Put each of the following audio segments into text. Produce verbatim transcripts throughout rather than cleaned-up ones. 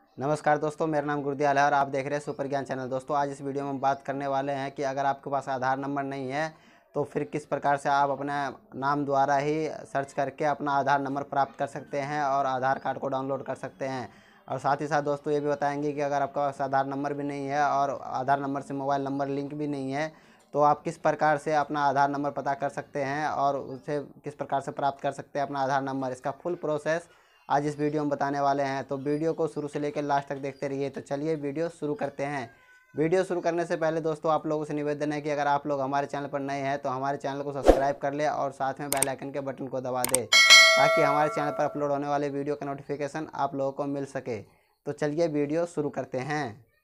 नमस्कार दोस्तों, मेरा नाम गुरदयाल है और आप देख रहे हैं सुपर ज्ञान चैनल। दोस्तों, आज इस वीडियो में हम बात करने वाले हैं कि अगर आपके पास आधार नंबर नहीं है तो फिर किस प्रकार से आप अपने नाम द्वारा ही सर्च करके अपना आधार नंबर प्राप्त कर सकते हैं और आधार कार्ड को डाउनलोड कर सकते हैं। और साथ ही साथ दोस्तों ये भी बताएंगे कि अगर आपके पास आधार नंबर भी नहीं है और आधार नंबर से मोबाइल नंबर लिंक भी नहीं है तो आप किस प्रकार से अपना आधार नंबर पता कर सकते हैं और उसे किस प्रकार से प्राप्त कर सकते हैं अपना आधार नंबर। इसका फुल प्रोसेस आज इस वीडियो में बताने वाले हैं, तो वीडियो को शुरू से लेकर लास्ट तक देखते रहिए। तो चलिए वीडियो शुरू करते हैं। वीडियो शुरू करने से पहले दोस्तों आप लोगों से निवेदन है कि अगर आप लोग हमारे चैनल पर नए हैं तो हमारे चैनल को सब्सक्राइब कर ले और साथ में बेल आइकन के बटन को दबा दे ताकि हमारे चैनल पर अपलोड होने वाले वीडियो का नोटिफिकेशन आप लोगों को मिल सके। तो चलिए वीडियो शुरू करते हैं।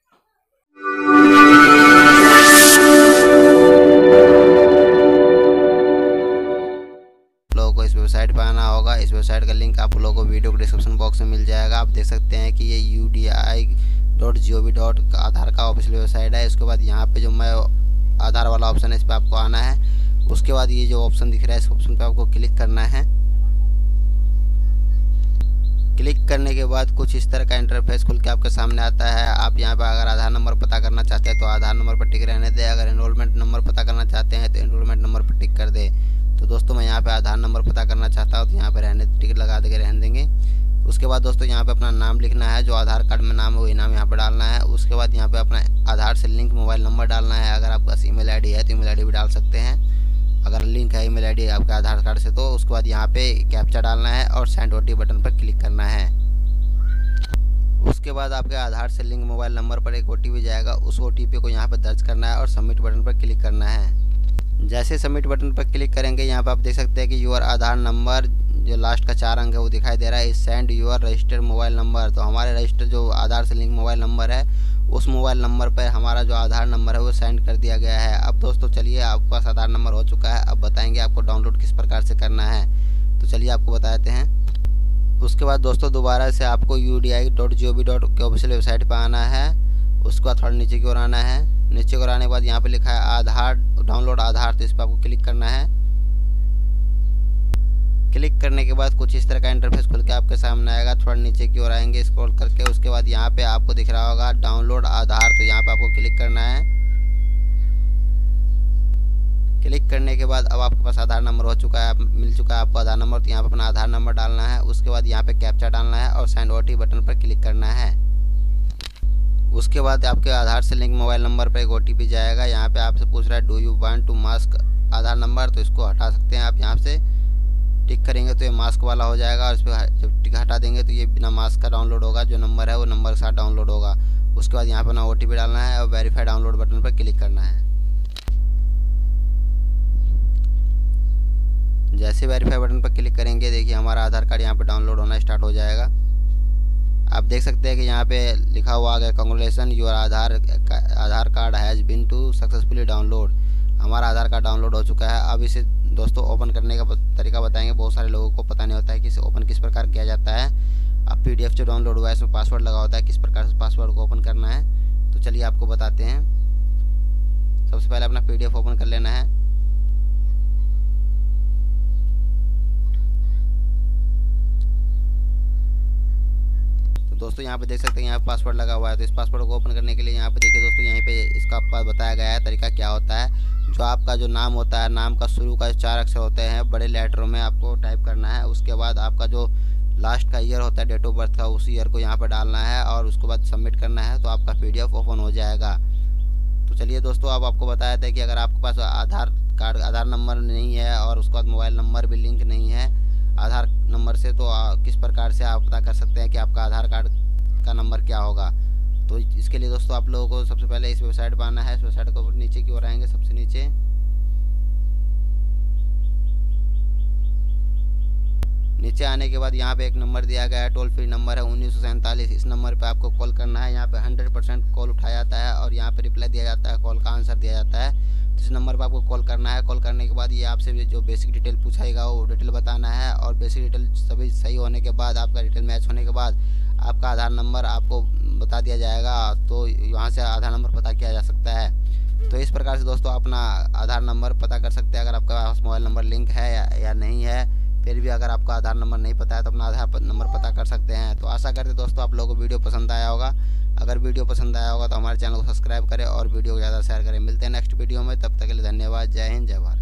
लोगों को इस वेबसाइट पर आना होगा। इस वेबसाइट का लिंक आप लोगों को वीडियो के डिस्क्रिप्शन बॉक्स में मिल जाएगा। आप देख सकते हैं कि ये U D I dot G O V dot Aadhaar का ऑफिशियल वेबसाइट है। इसके बाद यहाँ पे जो मैं आधार वाला ऑप्शन है इस पर आपको आना है। उसके बाद ये जो ऑप्शन दिख रहा है इस ऑप्शन पे आपको क्लिक करना है। क्लिक करने के बाद कुछ इस तरह का इंटरफेस खुल के आपके सामने आता है। आप यहाँ पर अगर आधार नंबर पता करना चाहते हैं तो आधार नंबर पर टिक रहने दें। अगर एनरोलमेंट नंबर पता करना चाहते हैं तो एनरोलमेंट नंबर पर टिक कर दे। तो दोस्तों मैं यहाँ पे आधार नंबर पता करना चाहता हूँ तो यहाँ पे रहने टिक लगा दे के रहने देंगे। उसके बाद दोस्तों यहाँ पे अपना नाम लिखना है, जो आधार कार्ड में नाम है वही नाम यहाँ पे डालना है। उसके बाद यहाँ पे अपना आधार से लिंक मोबाइल नंबर डालना है। अगर आपके पास ईमेल आईडी है तो ईमेल आईडी भी डाल सकते हैं। अगर लिंक है ईमेल आईडी आपके आधार कार्ड से तो उसके बाद यहाँ पे कैप्चा डालना है और send O T P button पर क्लिक करना है। उसके बाद आपके आधार से लिंक मोबाइल नंबर पर एक ओ टी पी जाएगा। उस ओ टी पी को यहाँ पर दर्ज करना है और सबमिट बटन पर क्लिक करना है। जैसे सबमिट बटन पर क्लिक करेंगे यहाँ पर आप देख सकते हैं कि यूर आधार नंबर जो लास्ट का चार अंक है वो दिखाई दे रहा है। इस send your registered mobile number, तो हमारे रजिस्टर जो आधार से लिंक मोबाइल नंबर है उस मोबाइल नंबर पर हमारा जो आधार नंबर है वो सेंड कर दिया गया है। अब दोस्तों चलिए आपके पास आधार नंबर हो चुका है। अब बताएंगे आपको डाउनलोड किस प्रकार से करना है। तो चलिए आपको बताते हैं। उसके बाद दोस्तों दोबारा से आपको U D I dot G O V dot के ऑफिशियल वेबसाइट पर आना है। उसके बाद थोड़ा नीचे की ओर आना है। नीचे को आने के बाद यहाँ पे लिखा है आधार डाउनलोड आधार, तो इस पर आपको क्लिक करना है। क्लिक करने के बाद कुछ इस तरह का इंटरफेस खुल के आपके सामने आएगा। थोड़ा नीचे की ओर आएंगे स्क्रॉल करके। उसके बाद यहाँ पे आपको दिख रहा होगा डाउनलोड आधार, तो यहाँ पे आपको क्लिक करना है। क्लिक करने के बाद अब आपके पास आधार नंबर हो चुका है, मिल चुका है आपको आधार नंबर। तो यहाँ पे अपना आधार नंबर डालना है। उसके बाद यहाँ पे कैप्चा डालना है और send O T P button पर क्लिक करना है। उसके बाद आपके आधार से लिंक मोबाइल नंबर पर एक ओ टी पी जाएगा। यहाँ पे आपसे पूछ रहा है do you want to mask Aadhaar number, तो इसको हटा सकते हैं आप। यहाँ से टिक करेंगे तो ये मास्क वाला हो जाएगा और इस पर जब टिक हटा देंगे तो ये बिना मास्क का डाउनलोड होगा। जो नंबर है वो नंबर के साथ डाउनलोड होगा। उसके बाद यहाँ पर ना ओ टी पी डालना है और वेरीफाई डाउनलोड बटन पर क्लिक करना है। जैसे वेरीफाई बटन पर क्लिक करेंगे देखिए हमारा आधार कार्ड यहाँ पर डाउनलोड होना स्टार्ट हो जाएगा। आप देख सकते हैं कि यहाँ पे लिखा हुआ आ गया congratulation your Aadhaar Aadhaar card has been to successfully download. हमारा आधार कार्ड डाउनलोड हो चुका है। अब इसे दोस्तों ओपन करने का तरीका बताएंगे। बहुत सारे लोगों को पता नहीं होता है कि इसे ओपन किस प्रकार किया जाता है। अब पी डी एफ जो डाउनलोड हुआ है इसमें पासवर्ड लगा होता है, किस प्रकार से पासवर्ड को ओपन करना है तो चलिए आपको बताते हैं। सबसे पहले अपना पी डी एफ ओपन कर लेना है। दोस्तों यहाँ पे देख सकते हैं यहाँ पासवर्ड लगा हुआ है। तो इस पासवर्ड को ओपन करने के लिए यहाँ पे देखिए दोस्तों यहीं पे इसका आपका बताया गया है तरीका क्या होता है। जो आपका जो नाम होता है, नाम का शुरू का चार अक्षर होते हैं बड़े लेटरों में आपको टाइप करना है। उसके बाद आपका जो लास्ट का ईयर होता है डेट ऑफ बर्थ का, उस ईयर को यहाँ पर डालना है और उसके बाद सबमिट करना है तो आपका पी डी एफ ओपन हो जाएगा। तो चलिए दोस्तों अब आपको बताया था कि अगर आपके पास आधार कार्ड आधार नंबर नहीं है और उसके बाद मोबाइल नंबर भी लिंक नहीं है आधार नंबर से, तो आ, किस प्रकार से आप पता कर सकते हैं कि आपका आधार कार्ड का नंबर क्या होगा। तो इसके लिए दोस्तों आप लोगों को सबसे पहले इस वेबसाइट पर आना है। इस वेबसाइट को नीचे की ओर आएंगे, सबसे नीचे नीचे आने के बाद यहाँ पे एक नंबर दिया गया है, टोल फ्री नंबर है उन्नीस सौ सैंतालीस। इस नंबर पे आपको कॉल करना है। यहाँ पे हंड्रेड परसेंट कॉल उठाया जाता है और यहाँ पे रिप्लाई दिया जाता है, कॉल का आंसर दिया जाता है। इस नंबर पर आपको कॉल करना है। कॉल करने के बाद ये आपसे जो बेसिक डिटेल पूछाएगा वो डिटेल बताना है और बेसिक डिटेल सभी सही होने के बाद आपका डिटेल मैच होने के बाद आपका आधार नंबर आपको बता दिया जाएगा। तो यहाँ से आधार नंबर पता किया जा सकता है। तो इस प्रकार से दोस्तों अपना आधार नंबर पता कर सकते हैं। अगर आपका पास मोबाइल नंबर लिंक है या, या नहीं है फिर भी अगर आपका आधार नंबर नहीं पता है तो अपना आधार नंबर पता कर सकते हैं। तो आशा करते दोस्तों आप लोगों को वीडियो पसंद आया होगा। अगर वीडियो पसंद आया होगा तो हमारे चैनल को सब्सक्राइब करें और वीडियो को ज़्यादा शेयर करें। मिलते हैं नेक्स्ट वीडियो में, तब तक के लिए धन्यवाद। जय हिंद, जय भारत।